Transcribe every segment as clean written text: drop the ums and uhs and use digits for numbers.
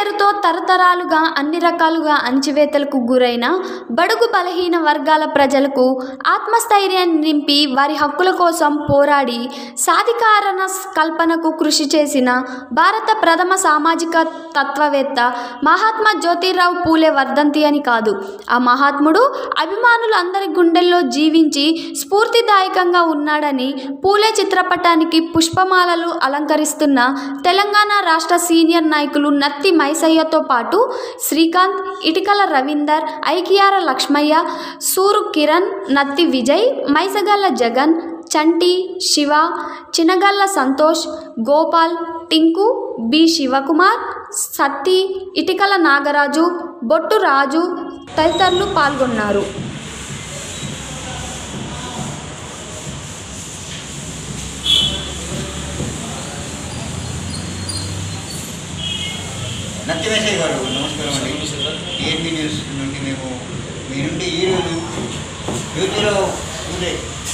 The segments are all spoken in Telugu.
పేరుతో తరతరాలుగా అన్ని రకాలుగా అణచివేతలకు గురైన బడుగు బలహీన వర్గాల ప్రజలకు ఆత్మస్థైర్యాన్ని నింపి వారి హక్కుల కోసం పోరాడి సాధికారణ కల్పనకు కృషి చేసిన భారత ప్రథమ సామాజిక తత్వవేత్త మహాత్మా జ్యోతిరావు పూలే వర్ధంతి అని కాదు, ఆ మహాత్ముడు అభిమానులు అందరి గుండెల్లో జీవించి స్ఫూర్తిదాయకంగా ఉన్నాడని పూలే చిత్రపటానికి పుష్పమాలలు అలంకరిస్తున్న తెలంగాణ రాష్ట్ర సీనియర్ నాయకులు నత్తి మైసయ్యతో పాటు శ్రీకాంత్, ఇటికల రవీందర్, ఐకియార లక్ష్మయ్య, సూరు కిరణ్, నత్తి విజయ్, మైసగల్ల జగన్, చంటి, శివ, చినగల్ల సంతోష్, గోపాల్, టింకు, బి శివకుమార్, సత్తి, ఇటికల నాగరాజు, బొట్టు రాజు తదితరులు పాల్గొన్నారు. నత్తి మైసయ్య గారు నమస్కారం అండి. ఏఎన్బి న్యూస్ నుండి మేము మీ నుండి ఈరోజు జ్యోతిరావు పూలే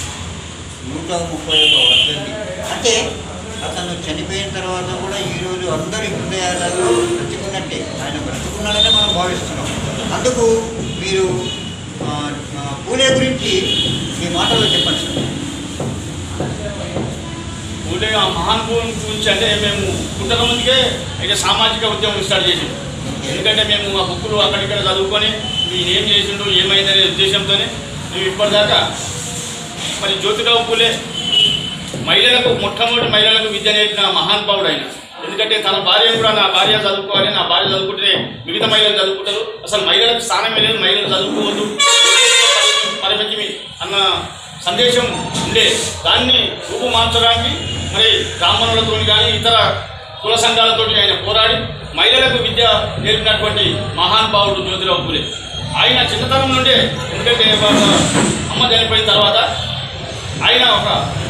131వ వర్ధంతి అంటే అతను చనిపోయిన తర్వాత కూడా ఈరోజు అందరి హృదయాలలో బ్రతికున్నట్టే, ఆయన బ్రతుకున్నాడనే మనం భావిస్తున్నాం. అందుకు మీరు పూలే గురించి మీ మాటలో చెప్పండి సార్. పూలే ఆ మహానుభావుని గురించి అంటే మేము పుట్టక ముందుకే ఇక సామాజిక ఉద్యమం స్టార్ట్ చేసాం. ఎందుకంటే మేము ఆ బుక్కులు అక్కడిక్కడ చదువుకొని ఈయన ఏం చేసిండు ఏమైందనే ఉద్దేశంతోనే మేము ఇప్పటిదాకా మరి జ్యోతిరావు పూలే మహిళలకు మొట్టమొదటి మహిళలకు విద్య నేర్పిన మహానుభావుడు ఆయన. ఎందుకంటే తన భార్యను కూడా నా భార్య చదువుకోవాలి, నా భార్య చదువుకుంటే మిగతా మహిళలు చదువుకుంటారు, అసలు మహిళలకు స్థానం లేదు, మహిళలు చదువుకోవద్దు పరిమితి అన్న సందేశం ఉండే. దాన్ని రూపు మార్చడానికి మరి బ్రాహ్మణులతో కానీ ఇతర కుల సంఘాలతో ఆయన పోరాడి మహిళలకు విద్య నేర్పినటువంటి మహానుభావుడు జ్యోతిరావు పూలే. ఆయన చిన్నతనం నుండే, ఎందుకంటే అమ్మ చనిపోయిన తర్వాత ఆయన ఒక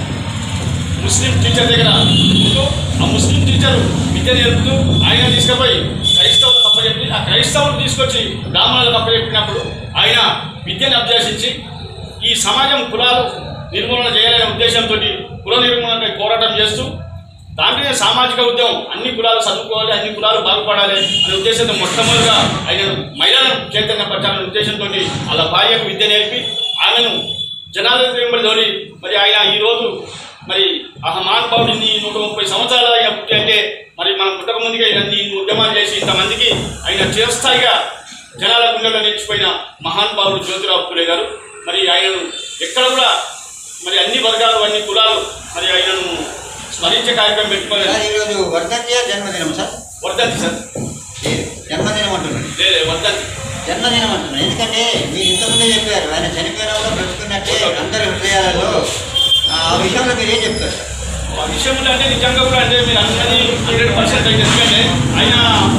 ముస్లిం టీచర్ దగ్గర ఉంటూ ఆ ముస్లిం టీచరు విద్య నేర్పుతూ ఆయన తీసుకుపోయి క్రైస్తవులకు అప్పచెప్పి ఆ క్రైస్తవులు తీసుకొచ్చి బ్రాహ్మణులకు అప్పచెప్పినప్పుడు ఆయన విద్యను అభ్యసించి ఈ సమాజం కులాలు నిర్మూలన చేయాలనే ఉద్దేశంతో కుల నిర్మూలనపై పోరాటం చేస్తూ దాంట్లోనే సామాజిక ఉద్యమం, అన్ని కులాలు చదువుకోవాలి, అన్ని కులాలు బాగుపడాలి అనే ఉద్దేశంతో మొట్టమొదటిగా ఆయన మహిళలను చైతన్యపరచాలనే ఉద్దేశంతో వాళ్ళ భార్యకు విద్య నేర్పి ఆమెను జనాల వెంబడి తోలి మరి ఆయన ఈరోజు మరి ఆ మహానుభావుడిని 130 సంవత్సరాలు ఆయన పుట్టి అంటే మరి మనం పుట్టక ముందుగా ఇవన్నీ ఉద్యమాలు చేసి ఇంతమందికి ఆయన చిరస్థాయిగా జనాల గుండెల్లో నిలిచిపోయిన మహానుభావుడు జ్యోతిరావు పూలే గారు. మరి ఆయనను ఎక్కడ కూడా మరి అన్ని వర్గాలు అన్ని కులాలు మరి ఆయనను స్మరించే కార్యక్రమం పెట్టుకోవాలి. ఈరోజు వర్ధంతి జన్మదినం సార్? వర్ధంతి సార్, జన్మదినం అంటున్నాడు. లేదు, వర్ధంతి జన్మదినం అంటున్నాడు. ఎందుకంటే మీరు ఇంతకుముందే చెప్పారు ఆయన చనిపోయిన కూడా బ్రతుకున్నట్టే అందరి హృదయాలలో. ఆ విషయంలో మీరు ఏం చెప్తారు సార్? ఆ విషయంలో అంటే నిజంగా కూడా అంటే మీరు అందరినీ 100% అయితే ఎందుకంటే ఆయన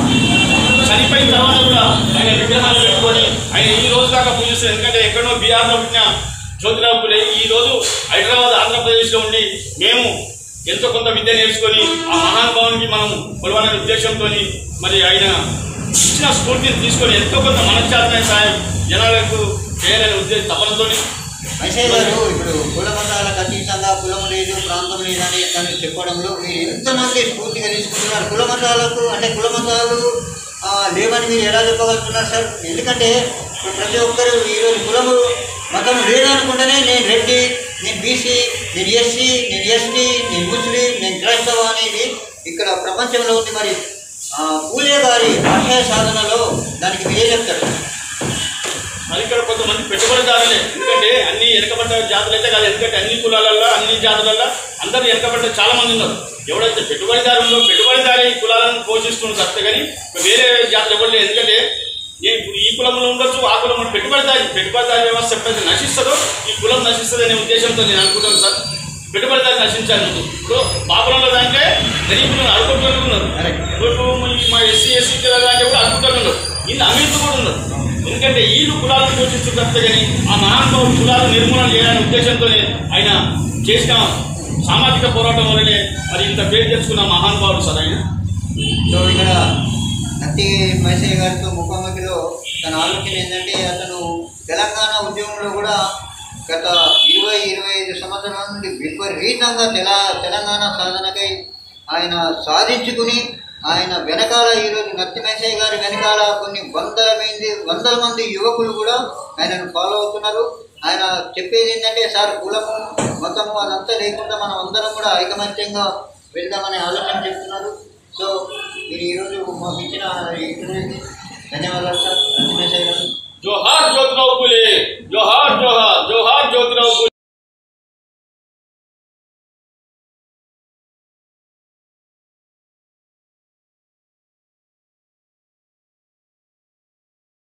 చనిపోయిన తర్వాత కూడా ఆయన విగ్రహాలు పెట్టుకొని ఆయన ఈ రోజు దాకా పూజిస్తారు. ఎందుకంటే ఎక్కడో బీహార్లో పుట్టిన జ్యోతిరావు పూలే ఈ రోజు హైదరాబాద్ ఆంధ్రప్రదేశ్లో ఉండి మేము ఎంతో కొంత విద్య నేర్చుకొని ఆ మహానుభావునికి మనం కొలవాలనే ఉద్దేశంతో మరి ఆయన ఇచ్చిన స్ఫూర్తిని తీసుకొని ఎంతో కొంత మనశ్శాతమైన సాయం జనాలకు చేయాలనే ఉద్దేశం తపనతో. మైసయ్య గారు ఇప్పుడు కుల మతాలకు అతీతంగా కులం లేదు ప్రాంతం లేదని తను చెప్పడంలో మీరు ఎంతమంది స్ఫూర్తిగా తీసుకుంటున్నారు? కుల మతాలకు అంటే కుల మతాలు లేవని మీరు ఎలా చెప్పగలుగుతున్నారు సార్? ఎందుకంటే ప్రతి ఒక్కరు ఈరోజు కులము మతం లేదనుకుంటేనే నేను రెడ్డి, నేను బీసీ, నేను ఎస్సీ, నేను ఎస్టీ, నేను ముస్లిం, నేను క్రైస్తవ అనేది ఇక్కడ ప్రపంచంలో ఉంది. మరి పూలే గారి ఆశయ సాధనలో దానికి మీరే చెప్తారు? మరి ఇక్కడ కొంతమంది పెట్టుబడిదారులే, ఎందుకంటే అన్ని వెనకబడ్డ జాతులు అయితే కాదు, ఎందుకంటే అన్ని కులాలలో అన్ని జాతులలో అందరూ వెనకబడ్డ చాలా మంది ఉన్నారు. ఎవడైతే పెట్టుబడిదారుల్లో పెట్టుబడిదారి కులాలను పోషిస్తున్న తప్పే కానీ వేరే జాతులు ఎవరు లేదు. ఎందుకంటే నేను ఇప్పుడు ఈ కులంలో ఉండొచ్చు, ఆ కులంలో పెట్టుబడిదారి వ్యవస్థ ఎప్పుడైతే నశిస్తుందో ఈ కులం నశిస్తుంది అనే ఉద్దేశంతో నేను అనుకుంటాను సార్. పెట్టుబడిదారి నశించాలి. ఇప్పుడు బాపురంలో దాంట్లో గరీబులు అడుగుటోళ్ళు ఉన్నారు, మా ఎస్సీ దాంట్లో కూడా అడుగుటోళ్ళు ఉన్నారు, ఇన్ని అమీర్లు కూడా ఉన్నారు. ఎందుకంటే వీళ్ళు కులాలను పోషిస్తూ తప్పే కానీ ఆ మహానుభావుడు కులాలు నిర్మూలన చేయాలనే ఉద్దేశంతో ఆయన చేసిన సామాజిక పోరాటం వల్లనే మరి ఇంత పేరు తెచ్చుకున్న మహానుభావుడు సార్ ఆయన. సో ఇక్కడ నత్తి మైసయ్య గారితో ముఖాముఖిలో తన ఆలోచన ఏంటంటే అతను తెలంగాణ ఉద్యమంలో కూడా గత 20-25 సంవత్సరాల నుండి విపరీతంగా తెలంగాణ సాధనకై ఆయన సాధించుకుని ఆయన వెనకాల ఈరోజు నరసింహేశ్వర గారి వెనకాల కొన్ని వందల మంది యువకులు కూడా ఆయనను ఫాలో అవుతున్నారు. ఆయన చెప్పేది ఏంటంటే, సార్ కులము మతము అదంతా లేకుండా మనం అందరం కూడా ఐకమత్యంగా వెళ్దామనే ఆలోచన చెప్తున్నారు. సో మీరు ఈరోజు మాకు ఇచ్చిన ఇంటర్వ్యూకి ధన్యవాదాలు సార్ నరసింహేశ్వర గారు. జోహార్ జ్యోతిరావు పూలే, జోహార్.